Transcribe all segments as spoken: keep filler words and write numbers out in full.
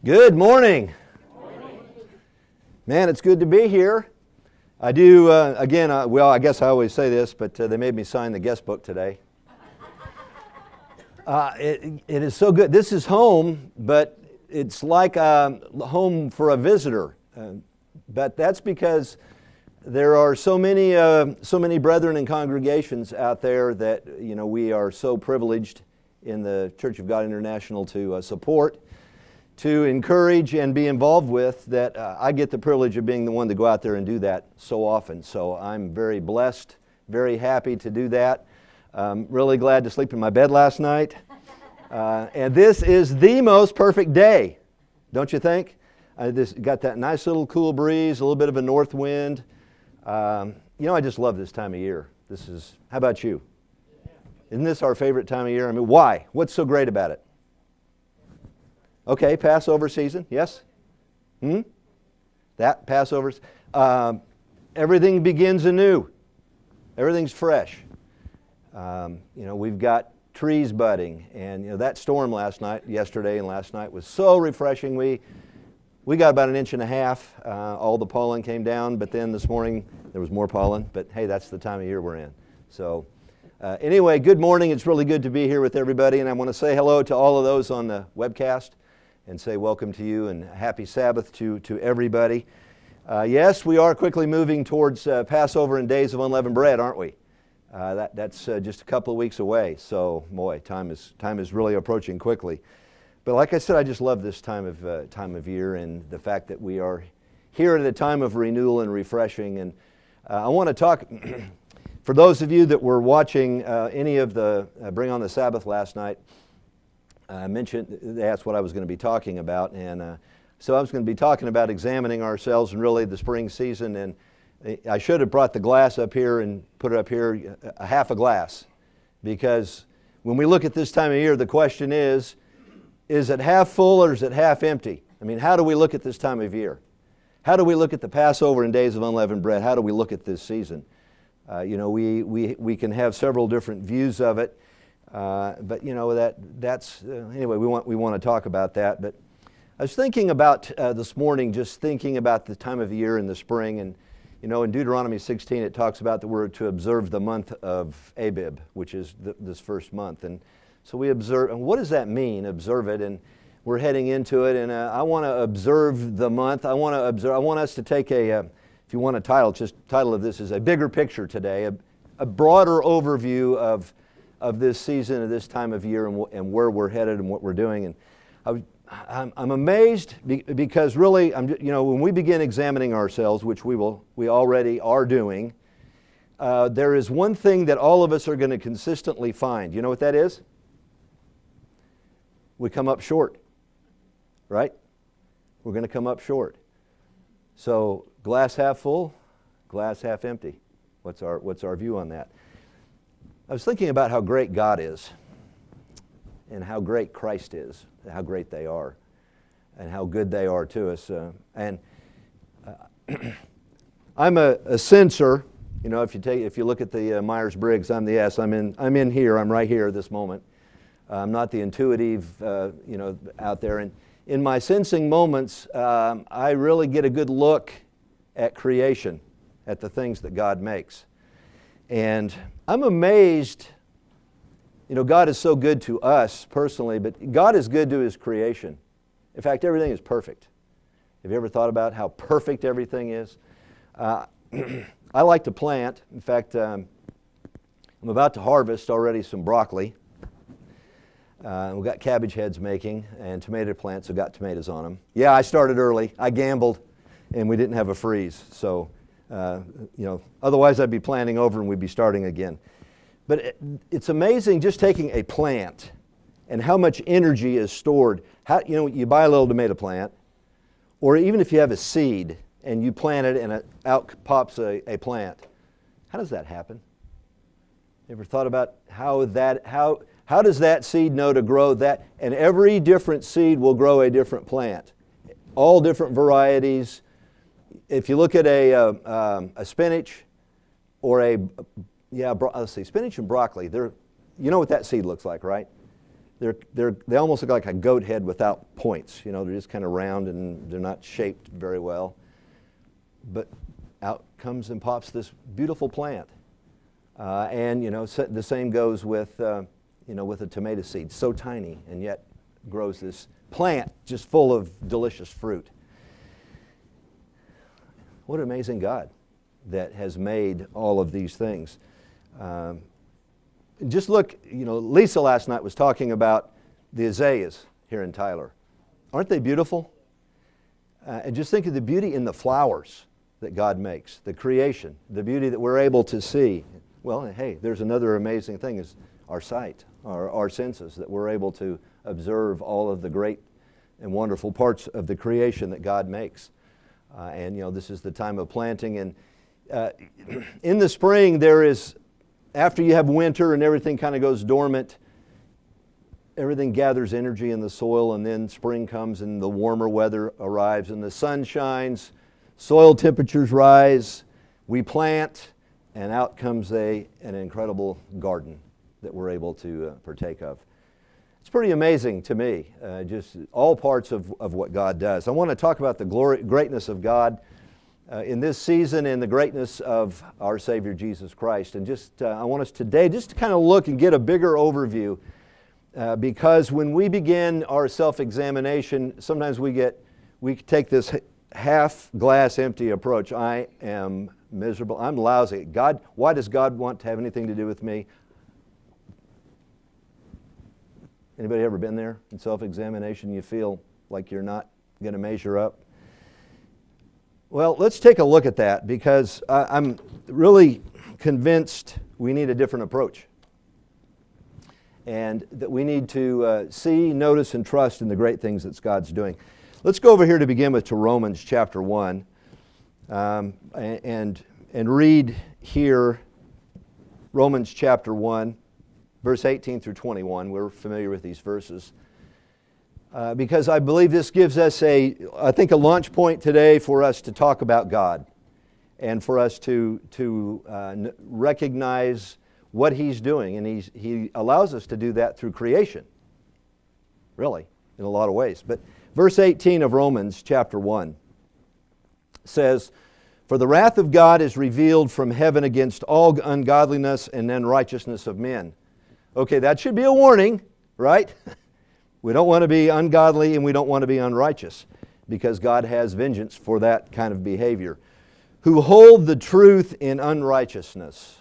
Good morning. morning. Man, it's good to be here. I do, uh, again, uh, well, I guess I always say this, but uh, they made me sign the guest book today. Uh, it, it is so good. This is home, but it's like a home for a visitor. Uh, but that's because there are so many, uh, so many brethren and congregations out there that, you know, we are so privileged in the Church of God International to uh, support, to encourage and be involved with, that uh, I get the privilege of being the one to go out there and do that so often. So I'm very blessed, very happy to do that. Um, really glad to sleep in my bed last night. Uh, and this is the most perfect day, don't you think? I just got that nice little cool breeze, a little bit of a north wind. Um, you know, I just love this time of year. This is, how about you? Isn't this our favorite time of year? I mean, why? What's so great about it? Okay, Passover season, yes? Hmm? That, Passover. Um, everything begins anew. Everything's fresh. Um, you know, we've got trees budding, and you know, that storm last night, yesterday and last night was so refreshing. We, we got about an inch and a half. Uh, all the pollen came down, but then this morning there was more pollen, but hey, that's the time of year we're in. So uh, anyway, good morning. It's really good to be here with everybody, and I want to say hello to all of those on the webcast and say welcome to you and happy Sabbath to, to everybody. Uh, yes, we are quickly moving towards uh, Passover and Days of Unleavened Bread, aren't we? Uh, that, that's uh, just a couple of weeks away, so boy, time is, time is really approaching quickly. But like I said, I just love this time of, uh, time of year and the fact that we are here at a time of renewal and refreshing. And uh, I want to talk, for those of you that were watching uh, any of the uh, Bring on the Sabbath last night, I mentioned, they asked what I was going to be talking about, and uh, so I was going to be talking about examining ourselves and really the spring season, and I should have brought the glass up here and put it up here, a half a glass, because when we look at this time of year, the question is, is it half full or is it half empty? I mean, how do we look at this time of year? How do we look at the Passover and Days of Unleavened Bread? How do we look at this season? Uh, you know, we, we, we can have several different views of it. Uh, but you know, that that's uh, anyway, we want we want to talk about that. But I was thinking about uh, this morning, just thinking about the time of the year in the spring, and you know, in Deuteronomy sixteen it talks about that we're to observe the month of Abib, which is th this first month, and so we observe. And what does that mean? Observe it, and we're heading into it. And uh, I want to observe the month. I want to observe. I want us to take a, uh, if you want a title, just title of this is a bigger picture today, a, a broader overview of. of this season, of this time of year, and, and where we're headed and what we're doing. And I, I'm, I'm amazed be, because really, I'm, you know, when we begin examining ourselves, which we will, we already are doing, uh, there is one thing that all of us are going to consistently find. You know what that is? We come up short, right? We're going to come up short. So glass half full, glass half empty. What's our, what's our view on that? I was thinking about how great God is and how great Christ is, how great they are, and how good they are to us. Uh, and uh, I'm a, a sensor. You know, if you take, if you look at the uh, Myers-Briggs, I'm the S. I'm in, I'm in here. I'm right here at this moment. Uh, I'm not the intuitive, uh, you know, out there. And in my sensing moments, um, I really get a good look at creation, at the things that God makes. And I'm amazed, you know, God is so good to us personally, but God is good to His creation. In fact, everything is perfect. Have you ever thought about how perfect everything is? Uh, I like to plant. In fact, um, I'm about to harvest already some broccoli. Uh, we've got cabbage heads making and tomato plants, so got tomatoes on them. Yeah, I started early. I gambled, and we didn't have a freeze, so... Uh, you know, otherwise I'd be planting over and we'd be starting again. But it, it's amazing just taking a plant and how much energy is stored. How, you know, you buy a little tomato plant, or even if you have a seed and you plant it and it, out pops a, a plant. How does that happen? Ever thought about how that, how, how does that seed know to grow that? And every different seed will grow a different plant. All different varieties. If you look at a, uh, um, a spinach or a, yeah, let's see, spinach and broccoli, they're, you know what that seed looks like, right? They're, they're, they almost look like a goat head without points. You know, they're just kind of round and they're not shaped very well. But out comes and pops this beautiful plant. Uh, and, you know, the same goes with, uh, you know, with a tomato seed. So tiny and yet grows this plant just full of delicious fruit. What an amazing God that has made all of these things. Um, just look, you know, Lisa last night was talking about the azaleas here in Tyler. Aren't they beautiful? Uh, and just think of the beauty in the flowers that God makes, the creation, the beauty that we're able to see. Well, hey, there's another amazing thing is our sight, our, our senses, that we're able to observe all of the great and wonderful parts of the creation that God makes. Uh, and, you know, this is the time of planting. And uh, in the spring, there is, after you have winter and everything kind of goes dormant, everything gathers energy in the soil, and then spring comes and the warmer weather arrives and the sun shines, soil temperatures rise, we plant, and out comes a, an incredible garden that we're able to uh, partake of. It's pretty amazing to me, uh, just all parts of, of what God does. I want to talk about the glory, greatness of God uh, in this season and the greatness of our Savior Jesus Christ. And just, uh, I want us today just to kind of look and get a bigger overview uh, because when we begin our self-examination, sometimes we get, we take this half glass empty approach. I am miserable. I'm lousy. God, why does God want to have anything to do with me? Anybody ever been there in self-examination? You feel like you're not going to measure up? Well, let's take a look at that because I, I'm really convinced we need a different approach. And that we need to uh, see, notice, and trust in the great things that God's doing. Let's go over here to begin with to Romans chapter one um, and, and read here Romans chapter one, verse eighteen through twenty-one. We're familiar with these verses. Uh, because I believe this gives us a, I think, a launch point today for us to talk about God and for us to, to uh, recognize what He's doing. And he's, He allows us to do that through creation, really, in a lot of ways. But verse eighteen of Romans chapter one says, "For the wrath of God is revealed from heaven against all ungodliness and unrighteousness of men." Okay, that should be a warning, right? We don't want to be ungodly and we don't want to be unrighteous because God has vengeance for that kind of behavior. "Who hold the truth in unrighteousness,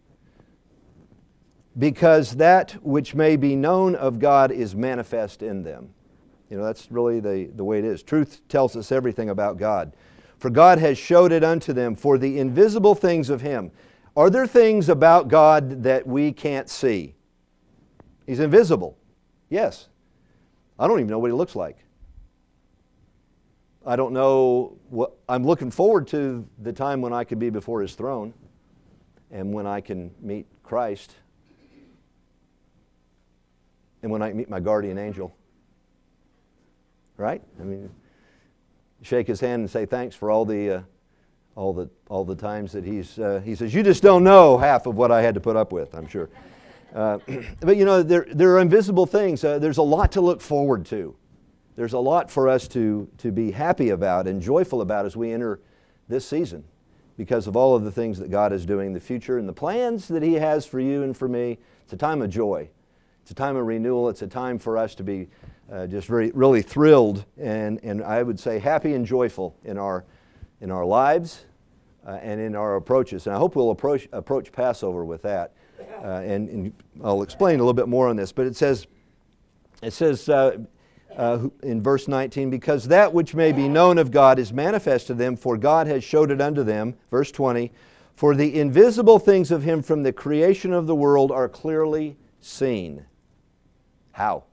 because that which may be known of God is manifest in them." You know, that's really the, the way it is. Truth tells us everything about God. "For God has showed it unto them, for the invisible things of Him." Are there things about God that we can't see? He's invisible. Yes. I don't even know what He looks like. I don't know what, I'm looking forward to the time when I can be before His throne and when I can meet Christ and when I meet my guardian angel. Right? I mean, shake his hand and say thanks for all the, uh, all the, all the times that he's, uh, he says, "You just don't know half of what I had to put up with," I'm sure. Uh, but you know, there, there are invisible things. Uh, there's a lot to look forward to. There's a lot for us to, to be happy about and joyful about as we enter this season because of all of the things that God is doing in the future and the plans that He has for you and for me. It's a time of joy. It's a time of renewal. It's a time for us to be uh, just very, really thrilled and, and I would say happy and joyful in our, in our lives uh, and in our approaches. And I hope we'll approach, approach Passover with that. Uh, and, and I'll explain a little bit more on this, but it says, it says uh, uh, in verse nineteen, "Because that which may be known of God is manifest to them, for God has showed it unto them." Verse twenty, "For the invisible things of Him from the creation of the world are clearly seen." How?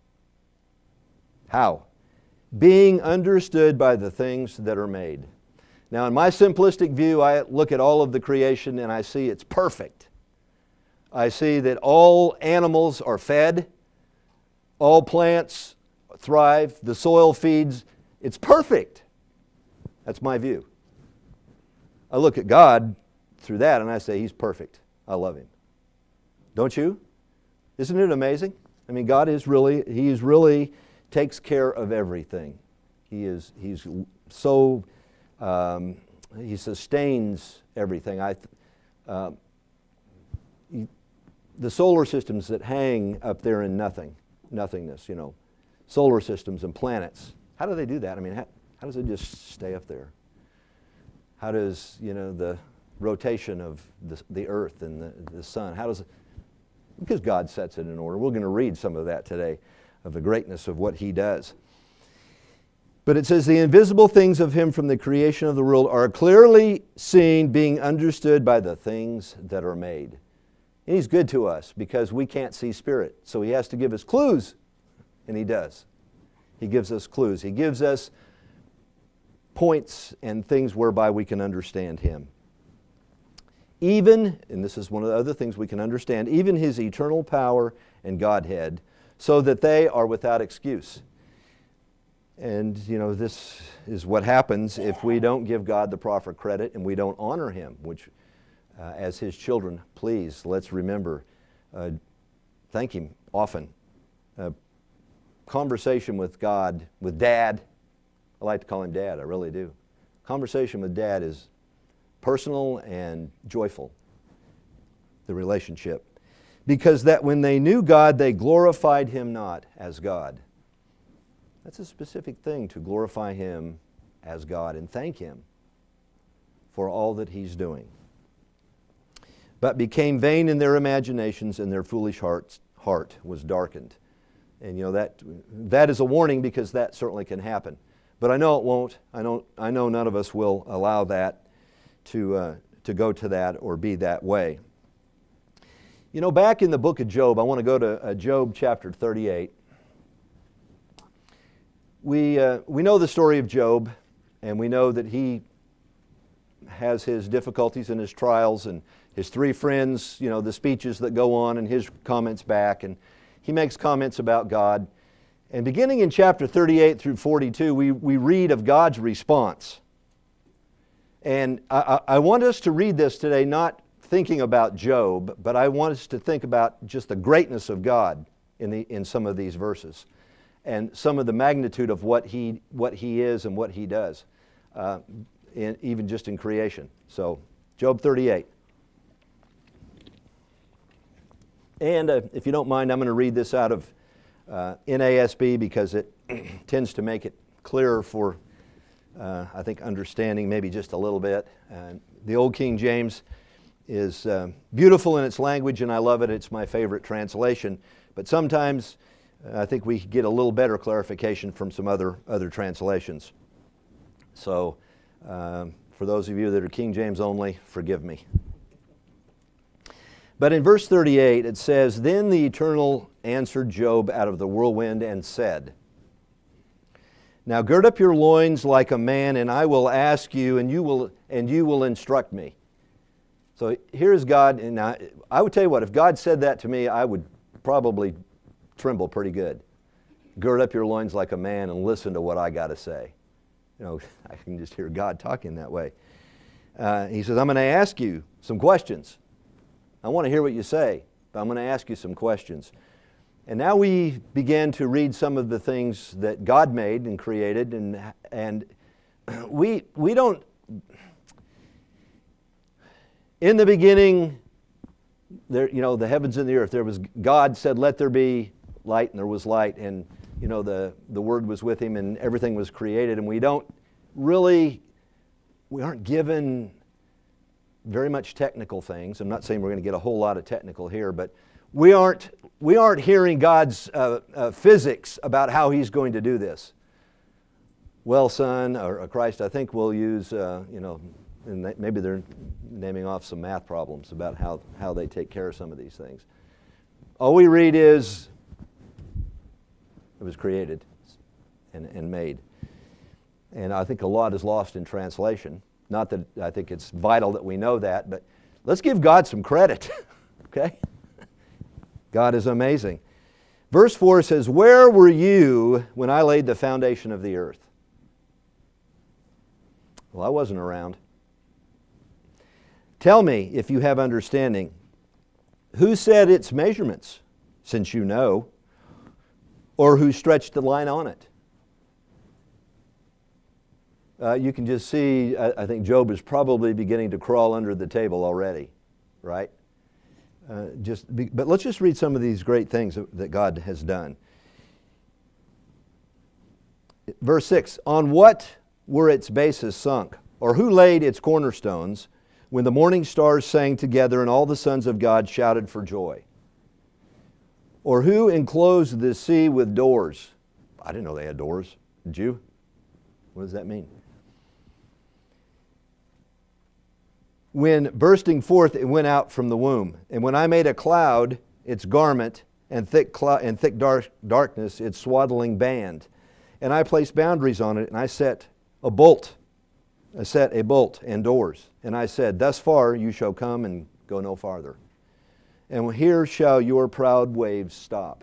How? "Being understood by the things that are made." Now, in my simplistic view, I look at all of the creation and I see it's perfect. I see that all animals are fed, all plants thrive, the soil feeds. It's perfect. That's my view. I look at God through that and I say He's perfect. I love Him. Don't you? Isn't it amazing? I mean, God is really, He is really takes care of everything. He is, He's so, um, He sustains everything. I, uh, he, the solar systems that hang up there in nothing, nothingness, you know, solar systems and planets. How do they do that? I mean, how, how does it just stay up there? How does, you know, the rotation of the, the earth and the, the sun, how does it, because God sets it in order. We're going to read some of that today, of the greatness of what He does. But it says, the invisible things of Him from the creation of the world are clearly seen, being understood by the things that are made. And He's good to us because we can't see Spirit. So He has to give us clues, and He does. He gives us clues. He gives us points and things whereby we can understand Him. Even, and this is one of the other things we can understand, even His eternal power and Godhead, so that they are without excuse. And, you know, this is what happens if we don't give God the proper credit and we don't honor Him, which, uh, as His children, please, let's remember, uh, thank Him often. Uh, conversation with God, with Dad, I like to call Him Dad, I really do. Conversation with Dad is personal and joyful, the relationship. Because that when they knew God, they glorified Him not as God. That's a specific thing, to glorify Him as God and thank Him for all that He's doing. But became vain in their imaginations, and their foolish hearts, heart was darkened. And you know, that, that is a warning, because that certainly can happen. But I know it won't. I know, I know none of us will allow that to, uh, to go to that or be that way. You know, back in the book of Job, I want to go to uh, Job chapter thirty-eight. We, uh, we know the story of Job, and we know that he has his difficulties and his trials, and his three friends, you know, the speeches that go on and his comments back, and he makes comments about God. And beginning in chapter thirty-eight through forty-two, we, we read of God's response. And I, I want us to read this today, not thinking about Job, but I want us to think about just the greatness of God in, the, in some of these verses, and some of the magnitude of what He, what he is and what He does, uh, in, even just in creation. So, Job thirty-eight. And uh, if you don't mind, I'm going to read this out of uh, N A S B, because it tends to make it clearer for Uh, I think understanding maybe just a little bit. Uh, the Old King James is uh, beautiful in its language, and I love it. It's my favorite translation. But sometimes uh, I think we get a little better clarification from some other, other translations. So uh, for those of you that are King James only, forgive me. But in verse thirty-eight it says, "Then the Eternal answered Job out of the whirlwind and said, Now gird up your loins like a man, and I will ask you, and you will, and you will instruct me." So here's God, and I, I would tell you what, if God said that to me, I would probably tremble pretty good. Gird up your loins like a man and listen to what I got to say. You know, I can just hear God talking that way. Uh, he says, "I'm going to ask you some questions. I want to hear what you say, but I'm going to ask you some questions." And now we begin to read some of the things that God made and created, and and we we don't. In the beginning, there you know the heavens and the earth. There was God said, "Let there be light," and there was light, and you know the the Word was with Him, and everything was created. And we don't really, we aren't given very much technical things. I'm not saying we're going to get a whole lot of technical here, but we aren't. We aren't hearing God's uh, uh, physics about how He's going to do this. Well, son, or, or Christ, I think we'll use, uh, you know, and they, maybe they're naming off some math problems about how, how they take care of some of these things. All we read is, it was created and, and made. And I think a lot is lost in translation. Not that I think it's vital that we know that, but let's give God some credit, okay? God is amazing. Verse four says, "Where were you when I laid the foundation of the earth?" Well, I wasn't around. "Tell me if you have understanding. Who set its measurements, since you know? or who stretched the line on it? Uh, you can just see, I, I think Job is probably beginning to crawl under the table already, right? Uh, just be, but let's just read some of these great things that, that God has done. Verse six, on what were its bases sunk? Or who laid its cornerstones when the morning stars sang together and all the sons of God shouted for joy? Or who enclosed the sea with doors? I didn't know they had doors. Did you? What does that mean? When bursting forth it went out from the womb. And when I made a cloud its garment, and thick, clou- and thick dark, darkness its swaddling band. And I placed boundaries on it, and I set a bolt. I set a bolt and doors. And I said, thus far you shall come and go no farther. And here shall your proud waves stop.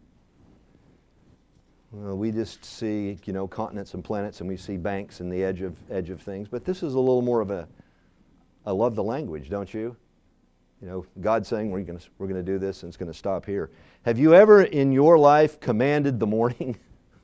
Well, we just see, you know, continents and planets, and we see banks and the edge of edge of things. But this is a little more of a, I love the language, don't you? You know, God saying we're going to we're going to do this, and it's going to stop here. Have you ever in your life commanded the morning?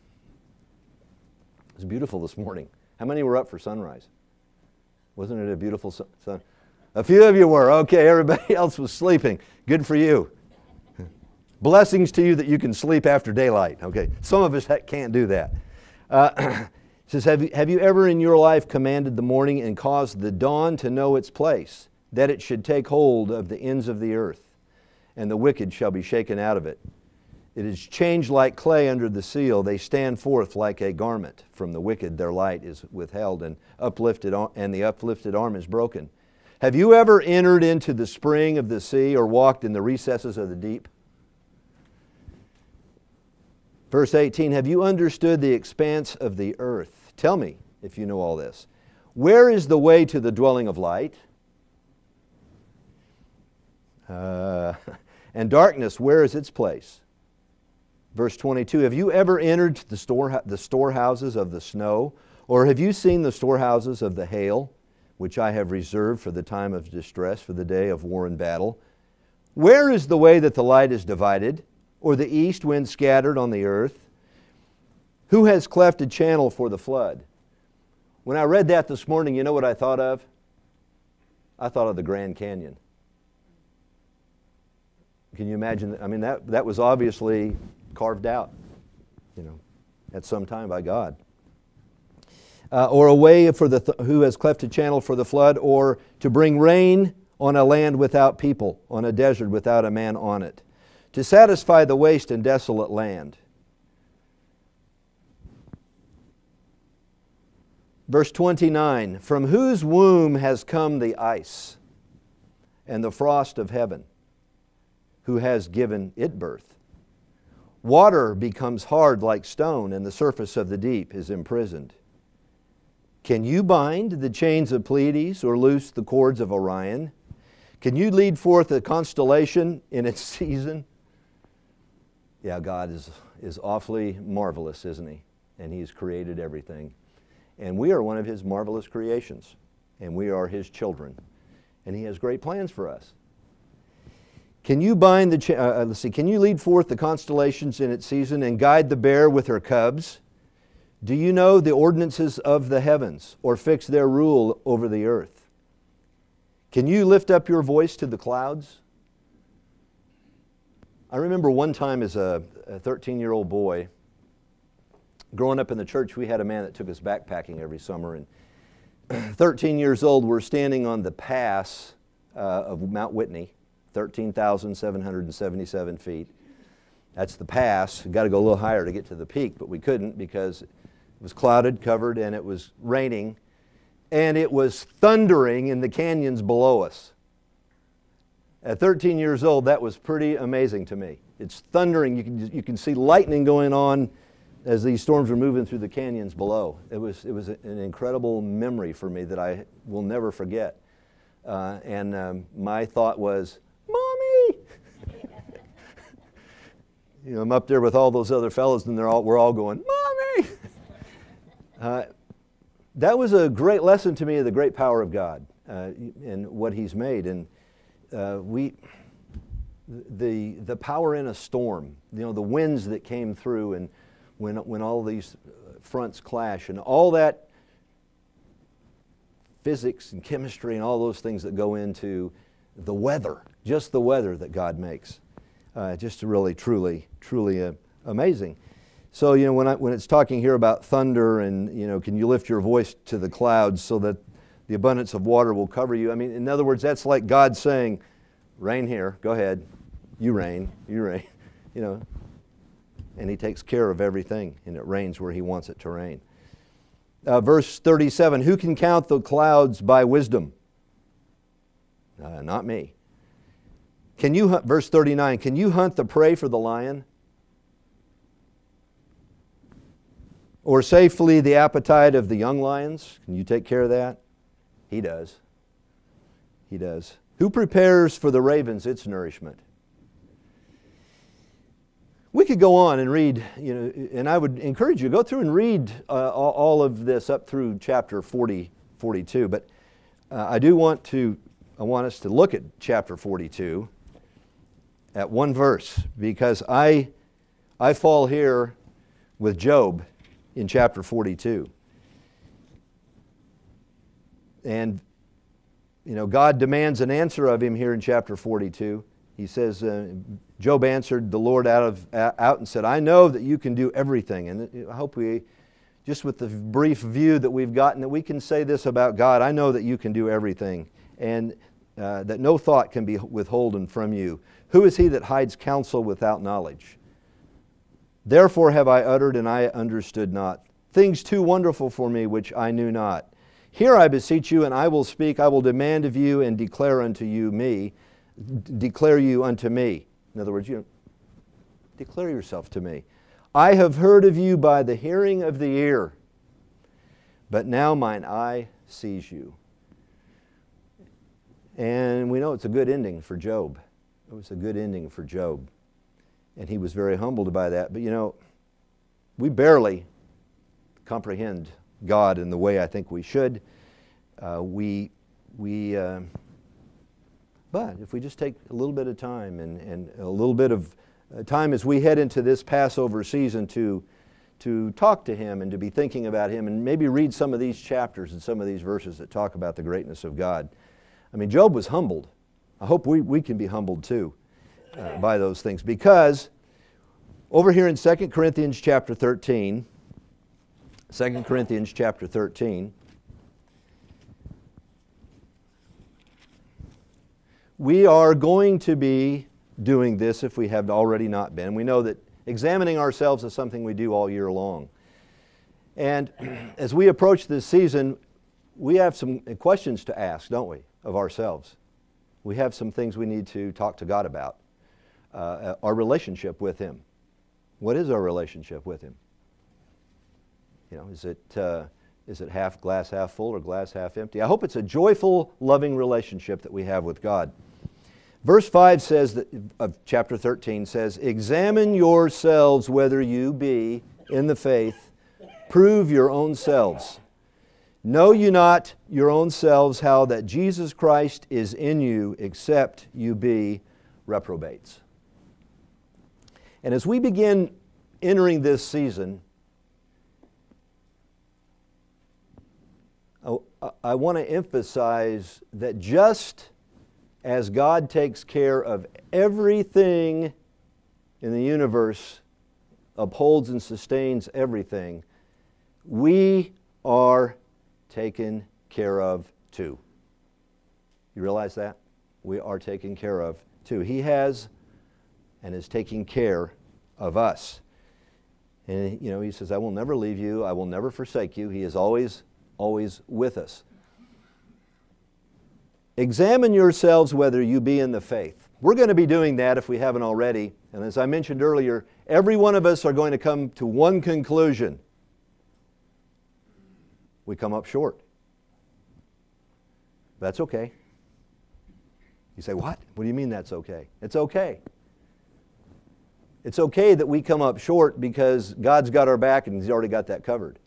It was beautiful this morning. How many were up for sunrise? Wasn't it a beautiful sun? sun? A few of you were. Okay, everybody else was sleeping. Good for you. Blessings to you that you can sleep after daylight. Okay, some of us ha- can't do that. Uh, it says, have you, have you ever in your life commanded the morning and caused the dawn to know its place, that it should take hold of the ends of the earth, and the wicked shall be shaken out of it? It is changed like clay under the seal. They stand forth like a garment. From the wicked their light is withheld, and uplifted and the uplifted arm is broken. Have you ever entered into the spring of the sea or walked in the recesses of the deep? Verse eighteen, have you understood the expanse of the earth? Tell me if you know all this. Where is the way to the dwelling of light? Uh, and darkness, where is its place? Verse twenty-two, have you ever entered the, store, the storehouses of the snow? Or have you seen the storehouses of the hail, which I have reserved for the time of distress, for the day of war and battle? Where is the way that the light is divided, or the east wind scattered on the earth? Who has cleft a channel for the flood? When I read that this morning, you know what I thought of? I thought of the Grand Canyon. Can you imagine that? I mean, that, that was obviously carved out, you know, at some time by God. Uh, or a way for the th- who has cleft a channel for the flood, or to bring rain on a land without people, on a desert without a man on it, to satisfy the waste and desolate land. Verse twenty-nine, from whose womb has come the ice and the frost of heaven? Who has given it birth? Water becomes hard like stone, and the surface of the deep is imprisoned. Can you bind the chains of Pleiades or loose the cords of Orion? Can you lead forth a constellation in its season? Yeah, God is, is awfully marvelous, isn't He? And He's created everything. And we are one of His marvelous creations. And we are His children. And He has great plans for us. Can you bind the, cha- uh, let's see, can you lead forth the constellations in its season and guide the bear with her cubs? Do you know the ordinances of the heavens, or fix their rule over the earth? Can you lift up your voice to the clouds? I remember one time as a thirteen-year-old boy, growing up in the church, we had a man that took us backpacking every summer. And thirteen years old, we're standing on the pass uh, of Mount Whitney, thirteen thousand seven hundred seventy-seven feet. That's the pass. We've got to go a little higher to get to the peak, but we couldn't because it was clouded, covered, and it was raining. And it was thundering in the canyons below us. At thirteen years old, that was pretty amazing to me. It's thundering. You can, you can see lightning going on as these storms are moving through the canyons below. It was, it was an incredible memory for me that I will never forget. Uh, and um, my thought was, Mommy! You know, I'm up there with all those other fellows, and they're all, we're all going, Mommy! uh, that was a great lesson to me of the great power of God uh, and what He's made. And uh, we, the, the power in a storm, you know, the winds that came through and when, when all these fronts clash and all that physics and chemistry and all those things that go into the weather, just the weather that God makes. Uh, just really, truly, truly uh, amazing. So, you know, when, I, when it's talking here about thunder and, you know, can you lift your voice to the clouds so that the abundance of water will cover you? I mean, in other words, that's like God saying, rain here, go ahead, you rain, you rain, you know. And He takes care of everything, and it rains where He wants it to rain. Uh, verse thirty-seven, who can count the clouds by wisdom? Uh, not me. Can you hunt, verse thirty-nine, can you hunt the prey for the lion? Or safely the appetite of the young lions? Can you take care of that? He does. He does. Who prepares for the ravens its nourishment? We could go on and read, you know, and I would encourage you to go through and read uh, all, all of this up through chapter forty, forty-two. But uh, I do want to, I want us to look at chapter forty-two at one verse, because I, I fall here with Job in chapter forty-two. And, you know, God demands an answer of him here in chapter forty-two. He says, uh, Job answered the Lord out of out and said, I know that you can do everything. And I hope we, just with the brief view that we've gotten, that we can say this about God, I know that you can do everything, and uh, that no thought can be withholden from you. Who is he that hides counsel without knowledge? Therefore have I uttered, and I understood not. Things too wonderful for me, which I knew not. Here I beseech you, and I will speak. I will demand of you, and declare unto you me. Declare you unto me. In other words, you know, declare yourself to me. I have heard of you by the hearing of the ear, but now mine eye sees you. And we know it's a good ending for Job. It was a good ending for Job. And he was very humbled by that. But you know, we barely comprehend God in the way I think we should. Uh, we, we, uh, but if we just take a little bit of time and, and a little bit of uh, time as we head into this Passover season to, to talk to Him and to be thinking about Him, and maybe read some of these chapters and some of these verses that talk about the greatness of God. I mean, Job was humbled. I hope we, we can be humbled too uh, by those things, because over here in Second Corinthians chapter thirteen, Second Corinthians chapter thirteen, we are going to be doing this if we have already not been. We know that examining ourselves is something we do all year long. And as we approach this season, we have some questions to ask, don't we, of ourselves. We have some things we need to talk to God about. Uh, our relationship with Him. What is our relationship with Him? You know, is it, uh, is it half glass half full or glass half empty? I hope it's a joyful, loving relationship that we have with God. Verse five says that, of chapter thirteen says, examine yourselves whether you be in the faith, prove your own selves. Know you not your own selves how that Jesus Christ is in you, except you be reprobates. And as we begin entering this season, I, I want to emphasize that just as God takes care of everything in the universe, upholds and sustains everything, we are taken care of too. You realize that? We are taken care of too. He has and is taking care of us. And you know, He says, I will never leave you, I will never forsake you. He is always, always with us. Examine yourselves whether you be in the faith. We're going to be doing that if we haven't already. And as I mentioned earlier, every one of us are going to come to one conclusion. We come up short. That's okay. You say, what? What do you mean that's okay? It's okay. It's okay that we come up short because God's got our back and He's already got that covered.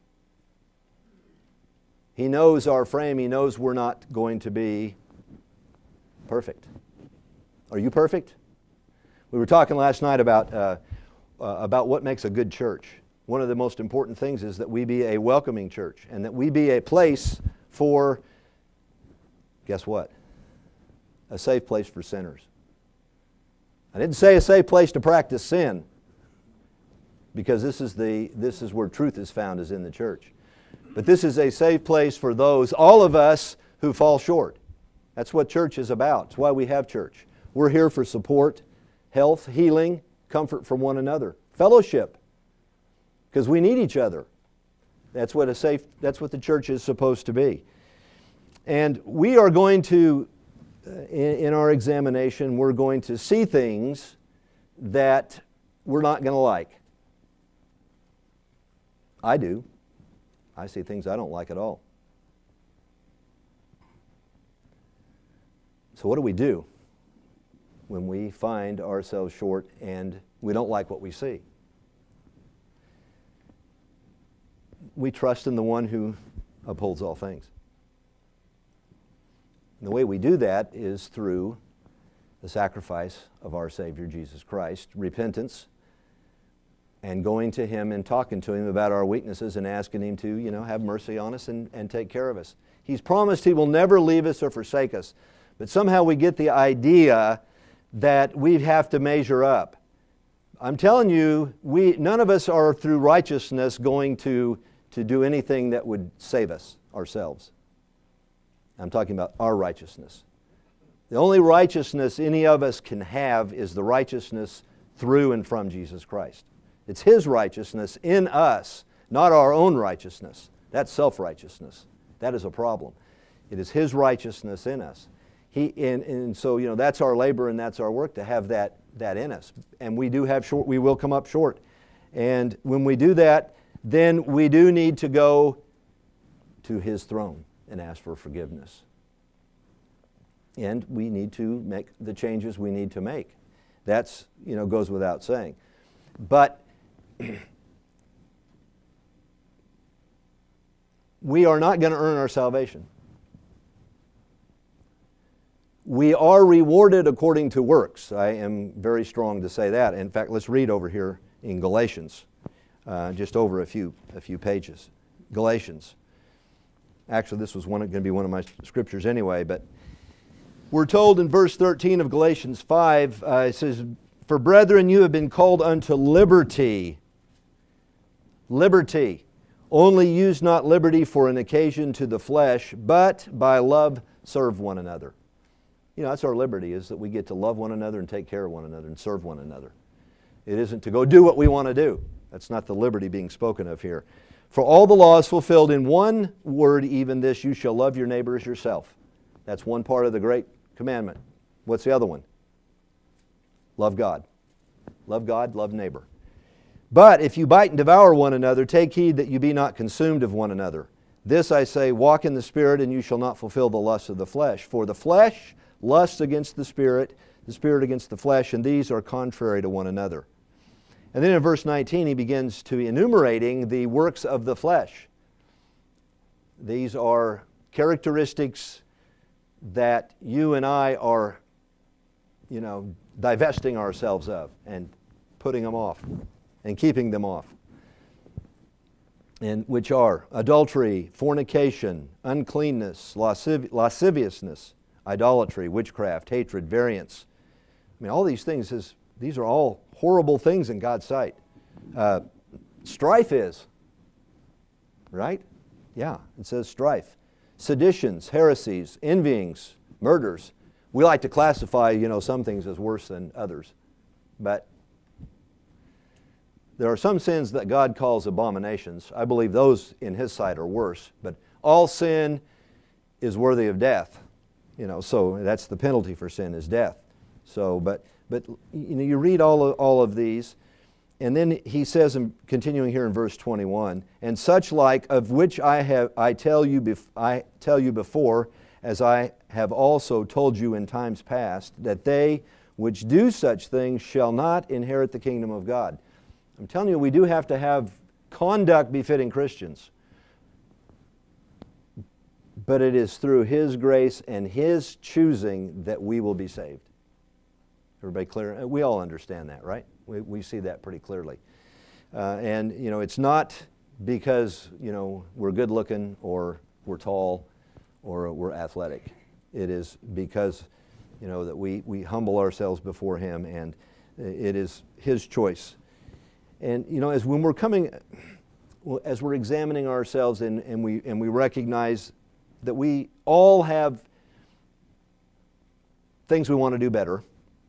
He knows our frame. He knows we're not going to be perfect. Are you perfect? We were talking last night about, uh, uh, about what makes a good church. One of the most important things is that we be a welcoming church and that we be a place for, guess what? A safe place for sinners. I didn't say a safe place to practice sin, because this is, the, this is where truth is found, is in the church. But this is a safe place for those, all of us, who fall short. That's what church is about. It's why we have church. We're here for support, health, healing, comfort from one another, fellowship, because we need each other. That's what a safe, that's what the church is supposed to be. And we are going to, uh, in, in our examination, we're going to see things that we're not going to like. I do. I see things I don't like at all. So what do we do when we find ourselves short and we don't like what we see? We trust in the one who upholds all things. And the way we do that is through the sacrifice of our Savior Jesus Christ, repentance, and going to Him and talking to Him about our weaknesses and asking Him to, you know, have mercy on us and, and take care of us. He's promised He will never leave us or forsake us. But somehow we get the idea that we have to measure up. I'm telling you, we, none of us are through righteousness going to, to do anything that would save us ourselves. I'm talking about our righteousness. The only righteousness any of us can have is the righteousness through and from Jesus Christ. It's His righteousness in us, not our own righteousness. That's self-righteousness. That is a problem. It is His righteousness in us. He, and, and so, you know, that's our labor and that's our work, to have that, that in us. And we do have short, we will come up short. And when we do that, then we do need to go to His throne and ask for forgiveness. And we need to make the changes we need to make. That's, you know, goes without saying. But we are not going to earn our salvation. We are rewarded according to works. I am very strong to say that. In fact, let's read over here in Galatians, uh, just over a few, a few pages. Galatians. Actually, this was one, going to be one of my scriptures anyway, but we're told in verse thirteen of Galatians five, uh, it says, "For brethren, you have been called unto liberty." Liberty. "Only use not liberty for an occasion to the flesh, but by love serve one another." You know, that's our liberty, is that we get to love one another and take care of one another and serve one another. It isn't to go do what we want to do. That's not the liberty being spoken of here. "For all the law is fulfilled in one word, even this, you shall love your neighbor as yourself." That's one part of the great commandment. What's the other one? Love God. Love God, love neighbor. "But if you bite and devour one another, take heed that you be not consumed of one another. This I say, walk in the Spirit, and you shall not fulfill the lusts of the flesh. For the flesh lusts against the Spirit, the Spirit against the flesh, and these are contrary to one another." And then in verse nineteen, he begins to enumerating the works of the flesh. These are characteristics that you and I are, you know, divesting ourselves of and putting them off and keeping them off. And which are adultery, fornication, uncleanness, lasciv- lasciviousness, idolatry, witchcraft, hatred, variance. I mean, all these things, is, these are all horrible things in God's sight. Uh, strife is, right? Yeah, it says strife. Seditions, heresies, envyings, murders. We like to classify, you know, some things as worse than others. But there are some sins that God calls abominations. I believe those in His sight are worse. But all sin is worthy of death. You know, so that's the penalty for sin, is death. So, but but you know, you read all of, all of these, and then he says, in, continuing here in verse twenty-one, "And such like, of which I have I tell you bef- I tell you before, as I have also told you in times past, that they which do such things shall not inherit the kingdom of God." I'm telling you, we do have to have conduct befitting Christians. But it is through His grace and His choosing that we will be saved. Everybody clear? We all understand that, right? We, we see that pretty clearly. Uh, and, you know, it's not because, you know, we're good looking or we're tall or we're athletic. It is because, you know, that we, we humble ourselves before Him, and it is His choice. And, you know, as when we're coming, as we're examining ourselves and, and, we, and we recognize that we all have things we want to do better,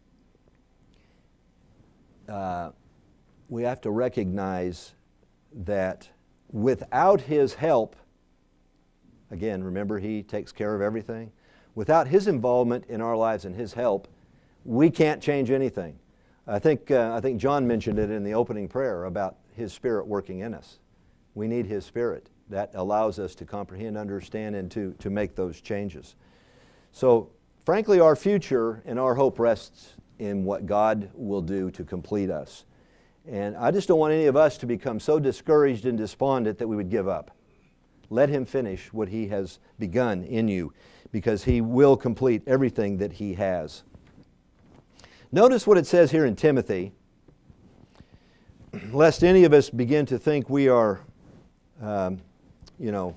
uh, we have to recognize that without His help, again, remember He takes care of everything. Without His involvement in our lives and His help, we can't change anything. I think, uh, I think John mentioned it in the opening prayer about His Spirit working in us. We need His Spirit. That allows us to comprehend, understand, and to, to make those changes. So, frankly, our future and our hope rests in what God will do to complete us. And I just don't want any of us to become so discouraged and despondent that we would give up. Let Him finish what He has begun in you, because He will complete everything that He has. Notice what it says here in Timothy, lest any of us begin to think we are, um, you know,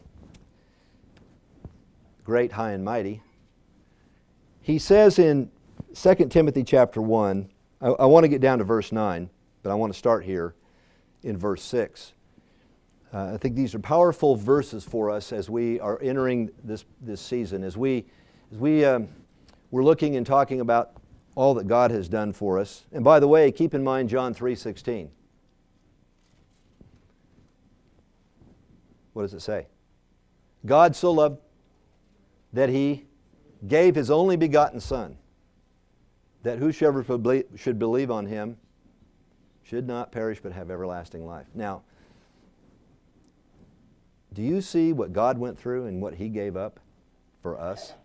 great, high, and mighty. He says in Second Timothy chapter one, I, I want to get down to verse nine, but I want to start here in verse six. Uh, I think these are powerful verses for us as we are entering this, this season, as we, as we um, we're looking and talking about all that God has done for us. And by the way, keep in mind John three sixteen. What does it say? God so loved that He gave His only begotten Son, that whosoever should believe on Him should not perish but have everlasting life. Now, do you see what God went through and what He gave up for us?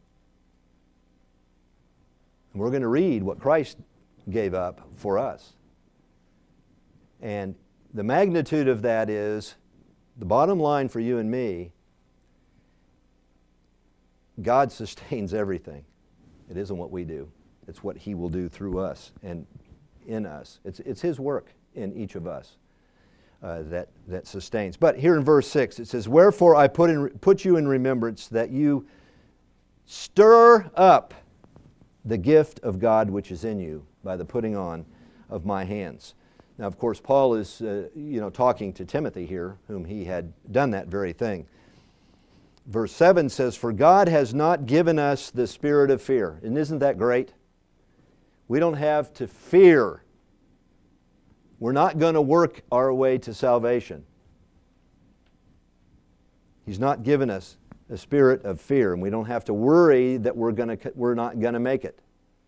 And we're going to read what Christ gave up for us. And the magnitude of that is, the bottom line for you and me, God sustains everything. It isn't what we do. It's what He will do through us and in us. It's, it's His work in each of us uh, that, that sustains. But here in verse six it says, "Wherefore I put, in, put you in remembrance that you stir up the gift of God which is in you by the putting on of my hands." Now, of course, Paul is uh, you know, talking to Timothy here, whom he had done that very thing. Verse seven says, "For God has not given us the spirit of fear." And isn't that great? We don't have to fear. We're not going to work our way to salvation. He's not given us a spirit of fear, and we don't have to worry that we're, gonna, we're not going to make it.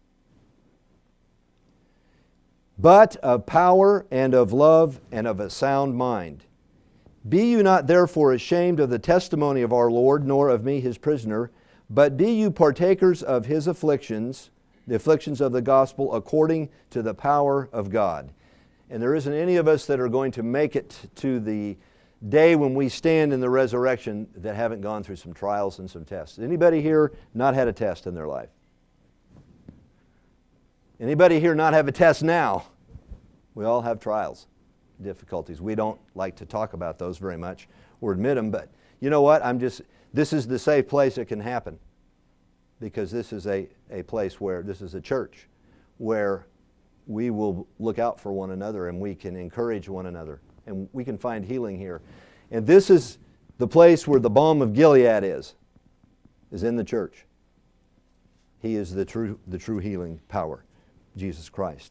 "But of power and of love and of a sound mind. Be you not therefore ashamed of the testimony of our Lord, nor of me His prisoner, but be you partakers of His afflictions, the afflictions of the gospel, according to the power of God." And there isn't any of us that are going to make it to the day when we stand in the resurrection that haven't gone through some trials and some tests. Anybody here not had a test in their life? Anybody here not have a test now? We all have trials, difficulties. We don't like to talk about those very much or admit them, but you know what? I'm just, this is the safe place it can happen, because this is a, a place where, this is a church where we will look out for one another and we can encourage one another and we can find healing here. And this is the place where the balm of Gilead is, is in the church. He is the true, the true healing power, Jesus Christ.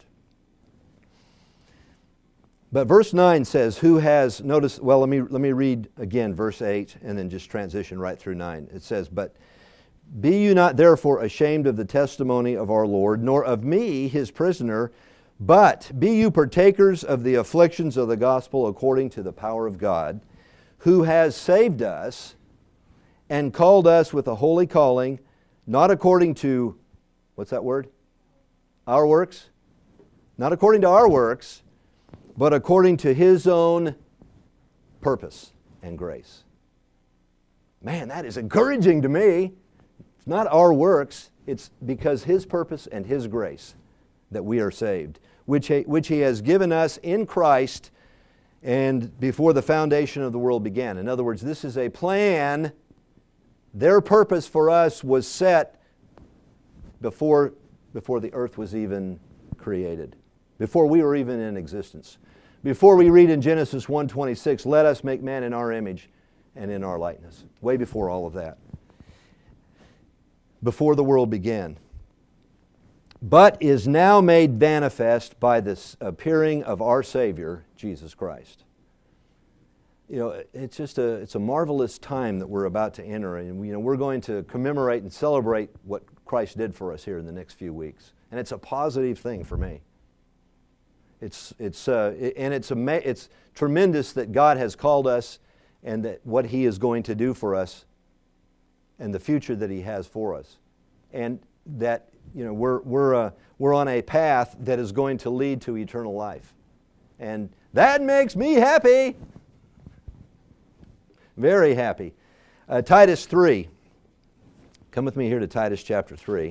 But verse nine says, who has, notice, well, let me, let me read again verse eight and then just transition right through nine. It says, "But be you not therefore ashamed of the testimony of our Lord, nor of me, His prisoner, but be you partakers of the afflictions of the gospel according to the power of God, who has saved us and called us with a holy calling, not according to," what's that word? Our works? Not according to our works, but according to His own purpose and grace. Man, that is encouraging to me. It's not our works, it's because His purpose and His grace that we are saved, which he, which he has given us in Christ and before the foundation of the world began. In other words, this is a plan. Their purpose for us was set before, before the earth was even created, before we were even in existence. Before we read in Genesis one twenty-six, let us make man in our image and in our likeness. Way before all of that. Before the world began. But is now made manifest by this appearing of our Savior, Jesus Christ. You know, it's just a, it's a marvelous time that we're about to enter, and you know, we're going to commemorate and celebrate what Christ did for us here in the next few weeks. And it's a positive thing for me. It's, it's, uh, and it's, ama- it's tremendous that God has called us and that what He is going to do for us and the future that He has for us. And that, you know, we're, we're, uh, we're on a path that is going to lead to eternal life. And that makes me happy. Very happy. Uh, Titus three. Come with me here to Titus chapter three.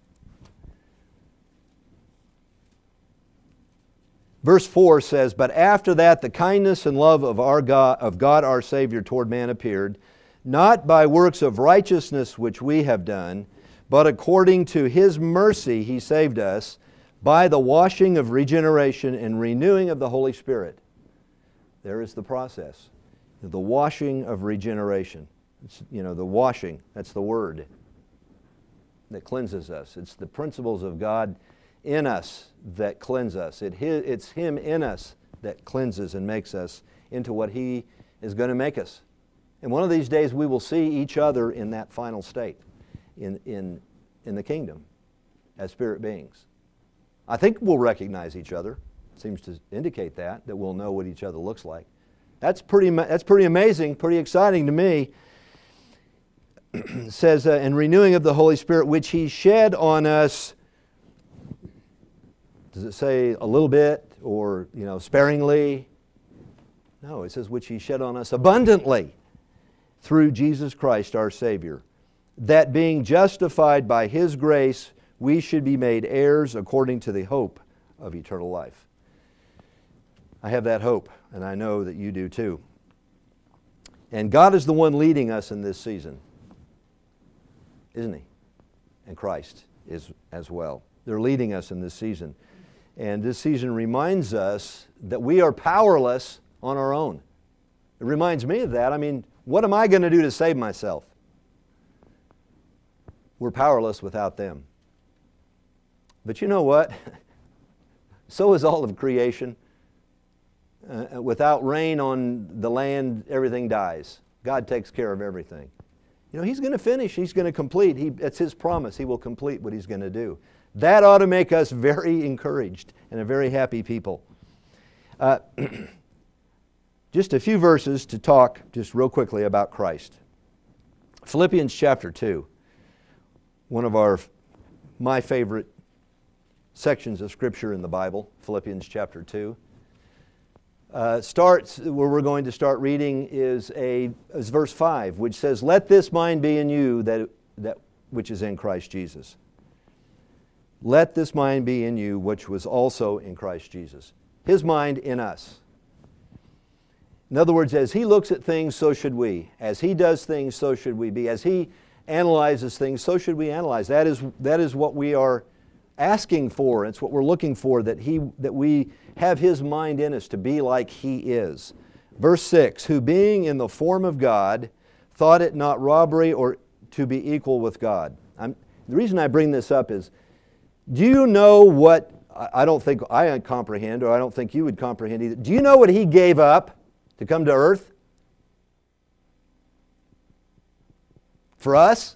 Verse four says, "But after that the kindness and love of our God, of God our Savior toward man appeared, not by works of righteousness which we have done, but according to His mercy He saved us by the washing of regeneration and renewing of the Holy Spirit." There is the process. The washing of regeneration. It's, you know, the washing, that's the word that cleanses us. It's the principles of God in us that cleanse us. It, it's Him in us that cleanses and makes us into what He is going to make us. And one of these days we will see each other in that final state, in, in, in the kingdom, as spirit beings. I think we'll recognize each other. It seems to indicate that, that we'll know what each other looks like. That's pretty, that's pretty amazing, pretty exciting to me. It says, uh, "and renewing of the Holy Spirit, which He shed on us." Does it say a little bit or, you know, sparingly? No, it says, "which He shed on us abundantly through Jesus Christ our Savior, that being justified by His grace, we should be made heirs according to the hope of eternal life." I have that hope, and I know that you do too. And God is the one leading us in this season, isn't He? And Christ is as well. They're leading us in this season. And this season reminds us that we are powerless on our own. It reminds me of that. I mean, what am I going to do to save myself? We're powerless without them. But you know what? So is all of creation. Uh, without rain on the land, everything dies. God takes care of everything. You know, He's going to finish. He's going to complete. He, it's His promise. He will complete what He's going to do. That ought to make us very encouraged and a very happy people. Uh, just a few verses to talk just real quickly about Christ. Philippians chapter two, one of our, my favorite sections of Scripture in the Bible, Philippians chapter two. Uh, starts, where we're going to start reading is, a, is verse five, which says, "Let this mind be in you that, that which is in Christ Jesus. Let this mind be in you which was also in Christ Jesus." His mind in us. In other words, as He looks at things, so should we. As He does things, so should we be. As He analyzes things, so should we analyze. That is, that is what we are asking for. It's what we're looking for, that He, that we have His mind in us to be like He is. Verse six, "Who being in the form of God, thought it not robbery or to be equal with God." I'm, the reason I bring this up is, do you know what, I don't think I comprehend, or I don't think you would comprehend either. Do you know what He gave up to come to earth? For us?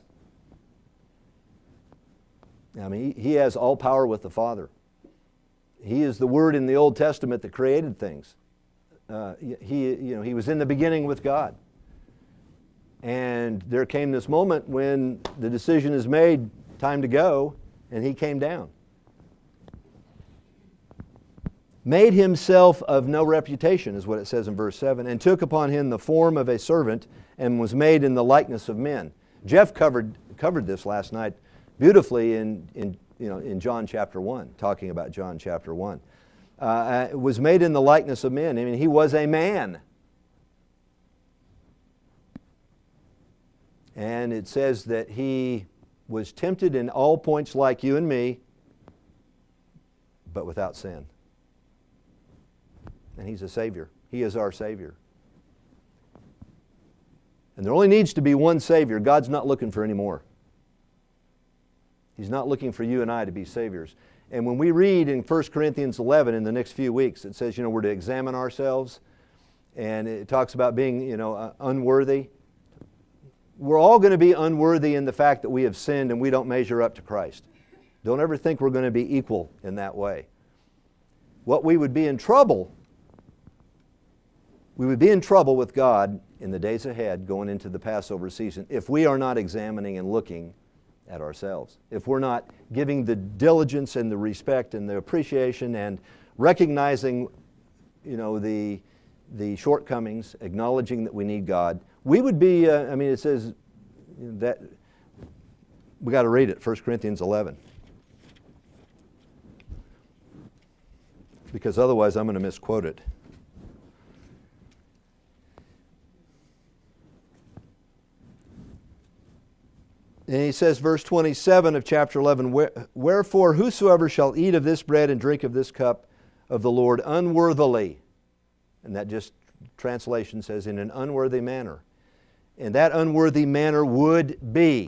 I mean, He, he has all power with the Father. He is the Word in the Old Testament that created things. Uh, he, you know, he was in the beginning with God. And there came this moment when the decision is made, time to go, and He came down. "Made Himself of no reputation," is what it says in verse seven, "and took upon Him the form of a servant, and was made in the likeness of men." Jeff covered, covered this last night beautifully in, in you know, in John chapter one, talking about John chapter one. Uh, was made in the likeness of men. I mean, he was a man. And it says that he was tempted in all points like you and me, but without sin. And he's a Savior. He is our Savior. And there only needs to be one Savior. God's not looking for any more. He's not looking for you and I to be Saviors. And when we read in First Corinthians eleven in the next few weeks, it says, you know, we're to examine ourselves. And it talks about being, you know, uh, unworthy. We're all going to be unworthy in the fact that we have sinned and we don't measure up to Christ. Don't ever think we're going to be equal in that way. What we would be in trouble, we would be in trouble with God in the days ahead going into the Passover season if we are not examining and looking at ourselves. If we're not giving the diligence and the respect and the appreciation and recognizing, you know, the, the shortcomings, acknowledging that we need God, we would be, uh, I mean, it says that, we got to read it, First Corinthians eleven. Because otherwise I'm going to misquote it. And he says, verse twenty-seven of chapter eleven, wherefore whosoever shall eat of this bread and drink of this cup of the Lord unworthily, and that just translation says in an unworthy manner, and that unworthy manner would be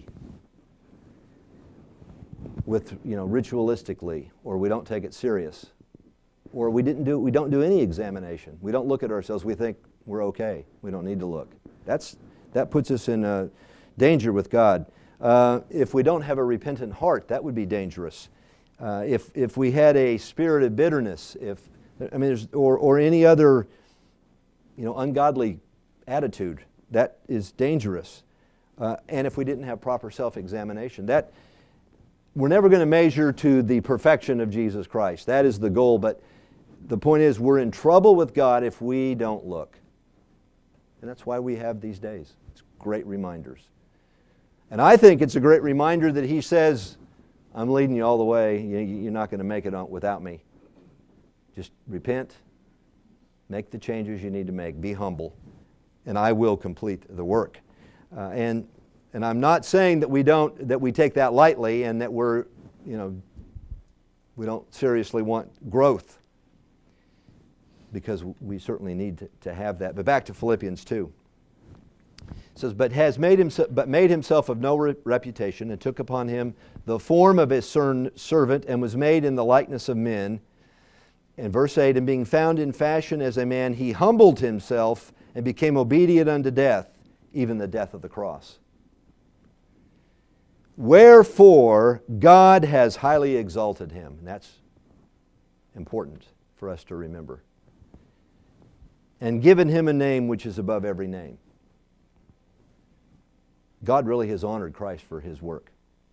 with, you know, ritualistically, or we don't take it serious, or we didn't do we don't do any examination. We don't look at ourselves. We think we're okay. We don't need to look. That's that puts us in uh, danger with God. Uh, if we don't have a repentant heart, that would be dangerous. Uh, if if we had a spirit of bitterness, if I mean, there's, or or any other, you know, ungodly attitude, that is dangerous. Uh, and if we didn't have proper self-examination, that we're never going to measure to the perfection of Jesus Christ. That is the goal. But the point is, we're in trouble with God if we don't look, and that's why we have these days. It's great reminders. And I think it's a great reminder that He says, I'm leading you all the way. You're not going to make it without me. Just repent, make the changes you need to make, be humble, and I will complete the work. Uh, and and I'm not saying that we don't that we take that lightly and that we're, you know, we don't seriously want growth, because we certainly need to, to have that. But back to Philippians two. It says, but has made himself, but made himself of no re- reputation, and took upon him the form of a servant, and was made in the likeness of men. And verse eight, and being found in fashion as a man, he humbled himself and became obedient unto death, even the death of the cross. Wherefore God has highly exalted him. And that's important for us to remember. And given him a name which is above every name. God really has honored Christ for His work.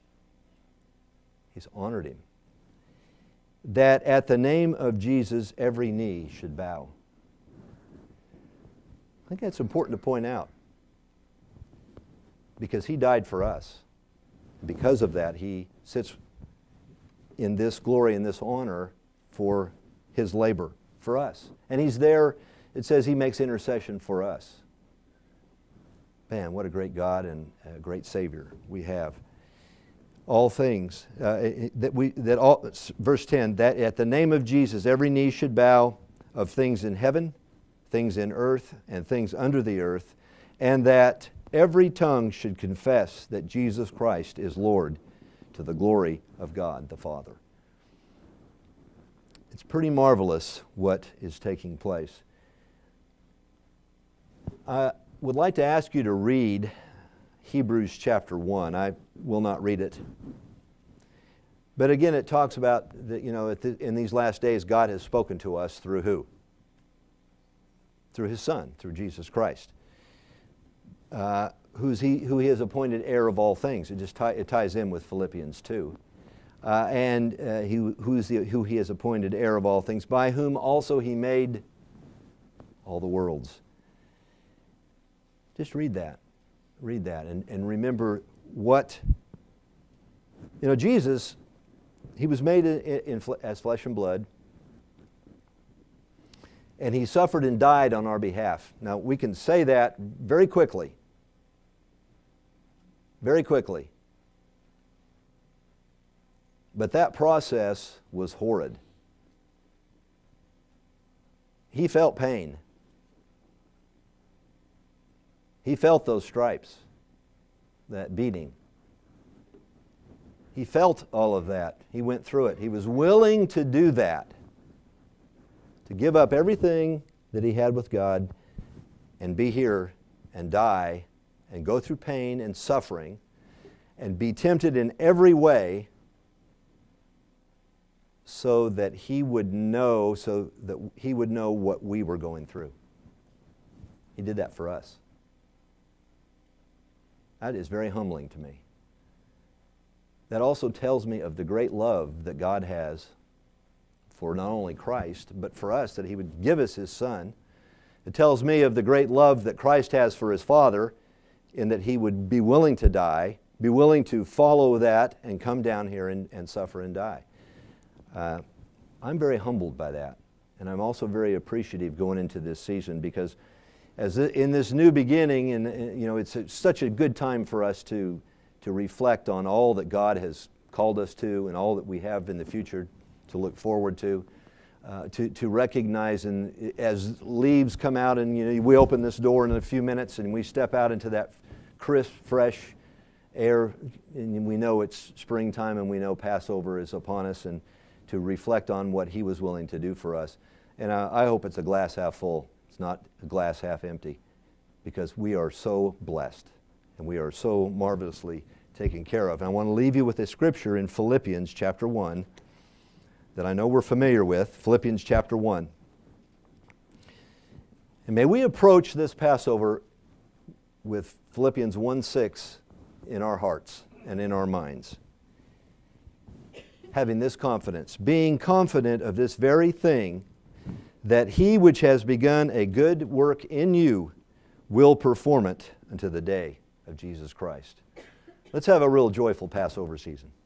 He's honored Him. That at the name of Jesus every knee should bow. I think that's important to point out, because He died for us. Because of that, He sits in this glory and this honor for His labor for us. And He's there, it says He makes intercession for us. Man, what a great God and a great Savior we have. All things uh, that we that all verse ten, that at the name of Jesus every knee should bow, of things in heaven, things in earth, and things under the earth, and that every tongue should confess that Jesus Christ is Lord, to the glory of God the Father. It's pretty marvelous what is taking place. I would like to ask you to read Hebrews chapter one. I will not read it. But again, it talks about that, you know, at the, in these last days, God has spoken to us through who? Through His Son, through Jesus Christ. Uh, who's he, who He has appointed heir of all things. It just tie, it ties in with Philippians two. Uh, and uh, he, who's the, who He has appointed heir of all things, by whom also He made all the worlds. Just read that. Read that and, and remember what, you know, Jesus he was made in, in, as flesh and blood, and he suffered and died on our behalf. Now, we can say that very quickly. Very quickly. But that process was horrid. He felt pain. He felt those stripes, that beating. He felt all of that. He went through it. He was willing to do that, to give up everything that he had with God and be here and die and go through pain and suffering and be tempted in every way so that he would know, so that he would know what we were going through. He did that for us. That is very humbling to me. That also tells me of the great love that God has for not only Christ, but for us, that he would give us his Son. It tells me of the great love that Christ has for his Father, in that he would be willing to die, be willing to follow that and come down here and, and suffer and die. Uh, I'm very humbled by that. And I'm also very appreciative going into this season, because as in this new beginning, and, and you know, it's a, such a good time for us to, to reflect on all that God has called us to and all that we have in the future to look forward to, uh, to, to recognize, and as leaves come out and you know, we open this door in a few minutes and we step out into that crisp, fresh air, and we know it's springtime and we know Passover is upon us, and to reflect on what he was willing to do for us. And I, I hope it's a glass half full. It's not a glass half empty, because we are so blessed and we are so marvelously taken care of. And I want to leave you with a scripture in Philippians chapter one that I know we're familiar with, Philippians chapter one. And may we approach this Passover with Philippians one six in our hearts and in our minds, having this confidence, being confident of this very thing, that he which has begun a good work in you will perform it unto the day of Jesus Christ. Let's have a real joyful Passover season.